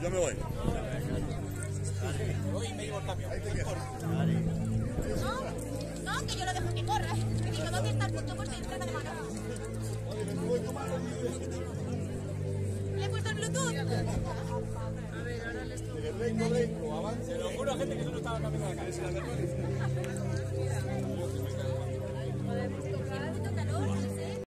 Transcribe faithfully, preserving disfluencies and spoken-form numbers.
Yo me voy. Voy y me llevo el cambio. No, no, que yo lo dejo que corra. Que digo, ¿dónde está el punto puesto y el freno de mano? ¿Le he puesto el Bluetooth? A ver, ahora le estoy... Se lo juro, gente, que tú no estabas cambiando la cabeza.